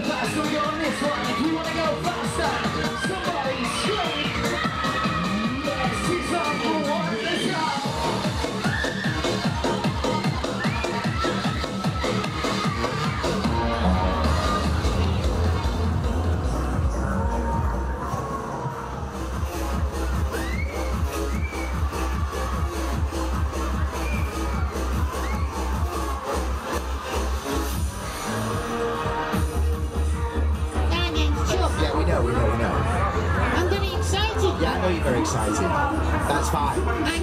past, we're on this one. If you wanna go faster, somebody scream. Yes, it's on for one, let's go. Yeah, we know. I'm very excited. Yeah, I know you're very excited. That's fine.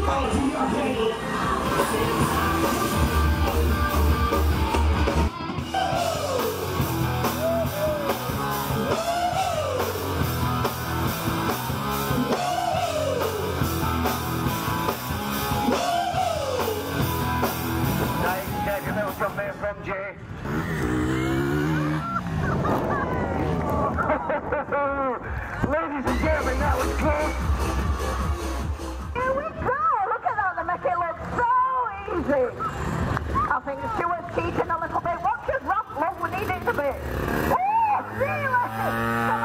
Ladies and gentlemen, that was close. Here we go. Look at that. They make it look so easy. I think Stuart's cheating a little bit. Watch his ramp, love. We need it to be. Oh, really?